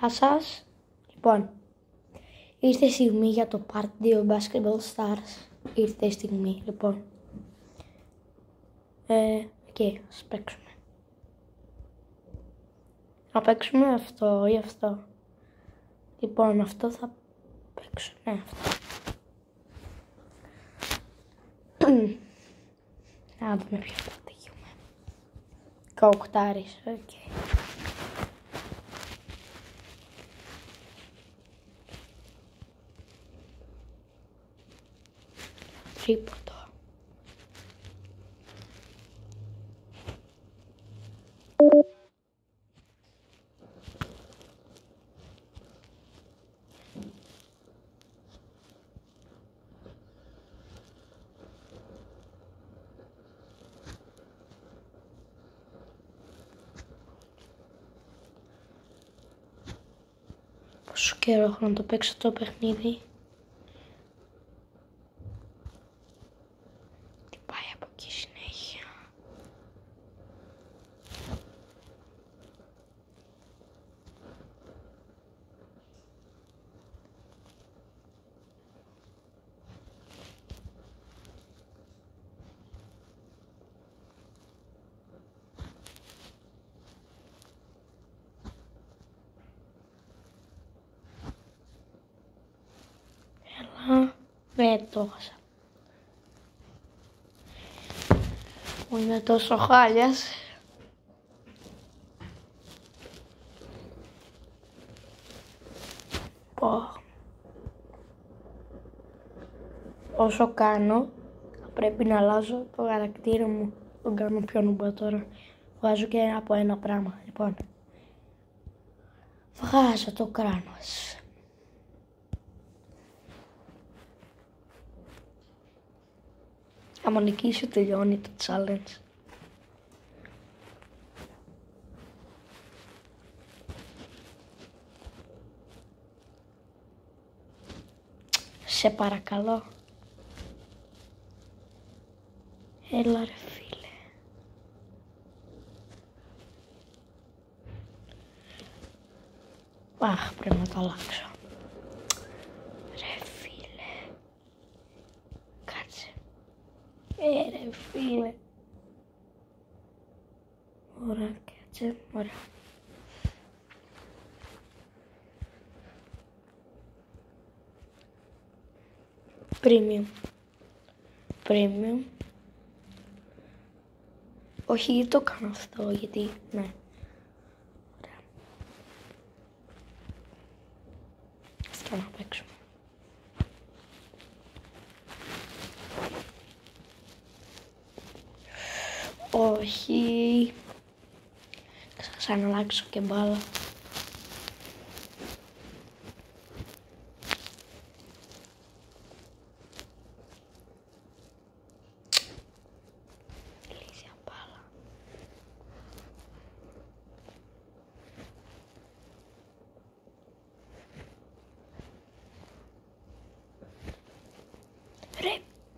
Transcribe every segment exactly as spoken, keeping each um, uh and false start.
Γεια σας. Λοιπόν, ήρθε η στιγμή για το Part δύο Basketball Stars. Ήρθε η στιγμή, λοιπόν. Ε, okay, ας παίξουμε. Να παίξουμε αυτό ή αυτό. Λοιπόν, αυτό θα παίξω. Ναι, αυτό. Να δούμε ποιο θα πετύχουμε. Καοκτάρις, οκ. Okay. Τρίποντο. Πόσο καιρό έχω να το παίξω το παιχνίδι. Τι πάει από εκεί συνέχεια. Δεν το έχασα. Μου είναι τόσο χάλιας. Πω. Όσο κάνω, πρέπει να αλλάζω το χαρακτήρα μου. Τον κάνω πιο νουμπά τώρα. Βγάζω και από ένα πράγμα. Λοιπόν, βγάζω το κράνος. Άμα νικήσω τελειώνει το challenge. Σε παρακαλώ. Έλα ρε φίλε. Αχ, πρέπει να το αλλάξω. Ρε φίλε. Κάτσε. Ε, ρε φίλε. Ωραία, κάτσε. Ωραία. Premium. Premium. Όχι, γιατί το κάνω αυτό, γιατί, ναι. Ωραία. Αυτό να παίξουμε. Όχι. Θα ξαναλλάξω και μπάλα. Λύσια μπάλα. Ρε.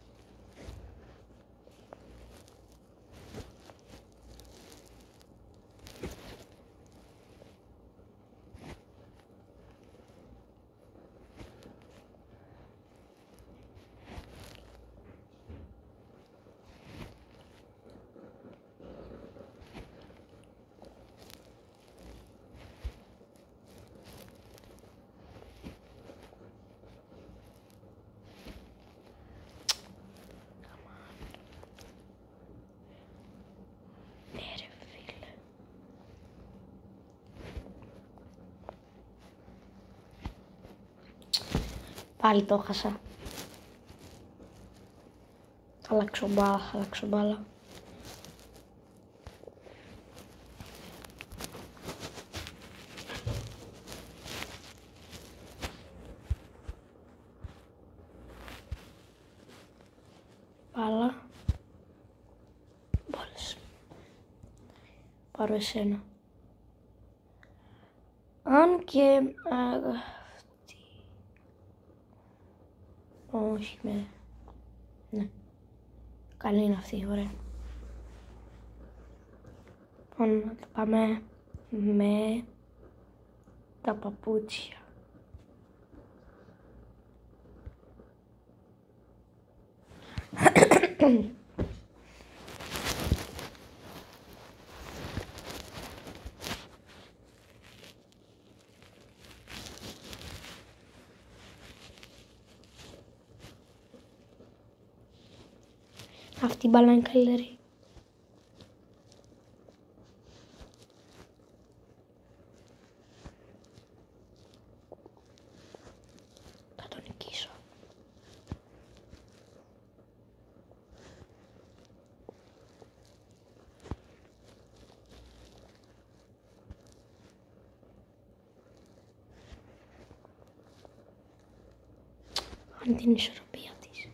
Πάλι το έχασα. Θα αλλάξω μπάλα, θα αλλάξω μπάλα. Μπάλα. Μπάλες. Πάρω εσένα. Αν και... αυτή. Όχι, με... ναι. Καλή είναι αυτή, ωραία. Λοιπόν, πάμε με τα παπούτσια. Αυτή η μπάλα είναι καλύτερη. Θα τον νικήσω. Αν την ισορροπία της.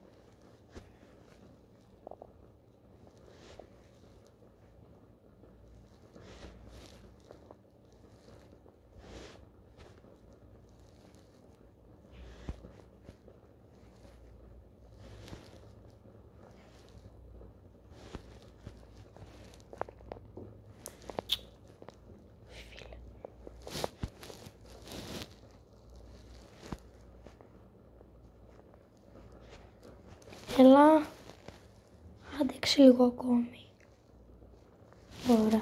Έλα, άντεξε λίγο ακόμη. Ωραία.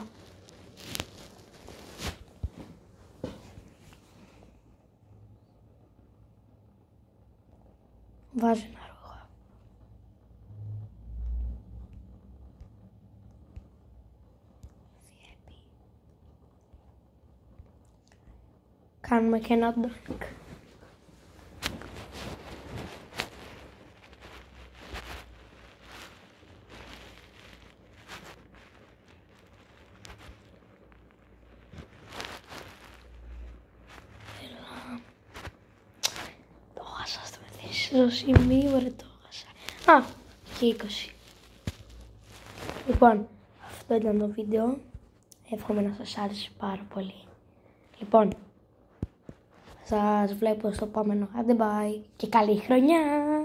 Βάζει ένα ρούχα. Διέπει. Κάνουμε και ένα dunk. Στο σημείο ρε το έχασα. Α, και είκοσι. Λοιπόν, αυτό ήταν το βίντεο. Εύχομαι να σας άρεσε πάρα πολύ. Λοιπόν, σας βλέπω στο επόμενο. Άντε bye και καλή χρονιά!